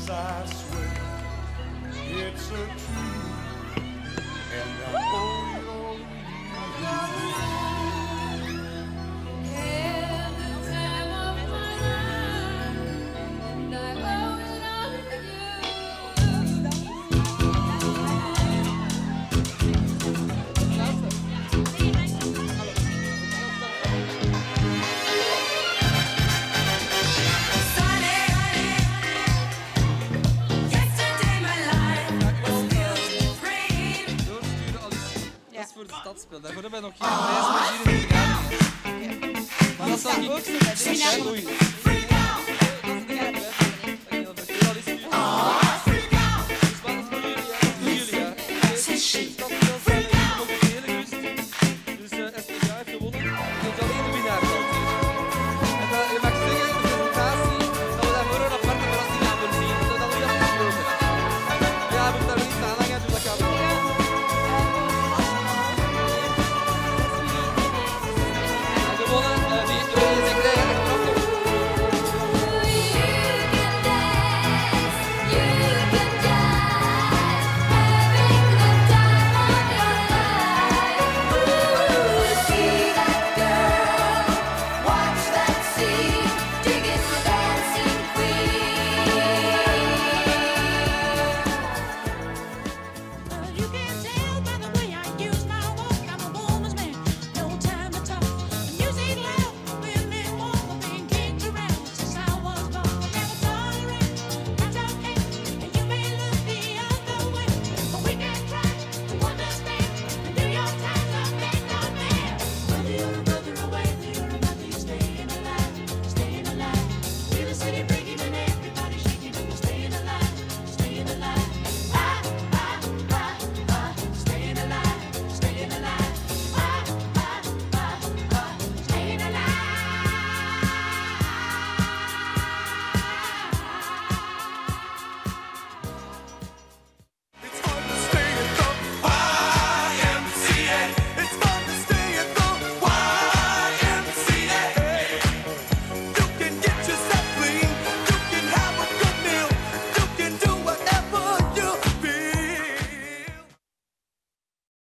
Yes, I swear it's a truth, and I owe it all to you. Voor het stadsspel. Daarvoor hebben we nog geen prijs, maar hier in de vergadering. Maar dat zal niet... Oei.